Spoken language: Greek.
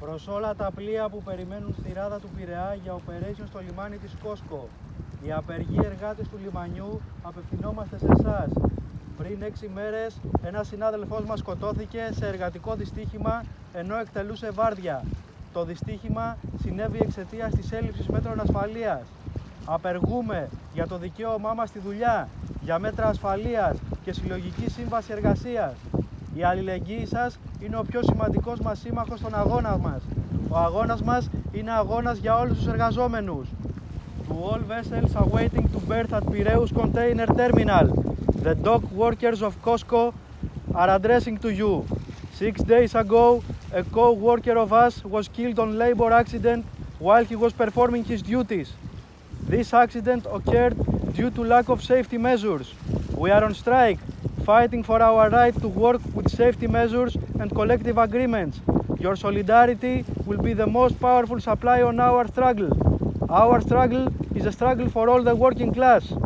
Προς όλα τα πλοία που περιμένουν στη ράδα του Πειραιά για operation στο λιμάνι της Κόσκο. Οι απεργοί εργάτες του λιμανιού, απευθυνόμαστε σε εσάς. Πριν 6 μέρες ένας συνάδελφός μας σκοτώθηκε σε εργατικό δυστύχημα ενώ εκτελούσε βάρδια. Το δυστύχημα συνέβη εξαιτίας της έλλειψης μέτρων ασφαλείας. Απεργούμε για το δικαίωμά μας στη δουλειά, για μέτρα ασφαλείας και συλλογική σύμβαση εργασίας. Η αλληλεγγύη σας είναι ο πιο σημαντικός μας σύμμαχος στον αγώνα μας. Ο αγώνας μας είναι αγώνας για όλους τους εργαζόμενους. To all vessels awaiting to berth at Piraeus Container Terminal, the dock workers of COSCO are addressing to you. 6 days ago, a co-worker of us was killed on labor accident while he was performing his duties. This accident occurred due to lack of safety measures. We are on strike, fighting for our right to work with safety measures and collective agreements. Your solidarity will be the most powerful supply on our struggle. Our struggle is a struggle for all the working class.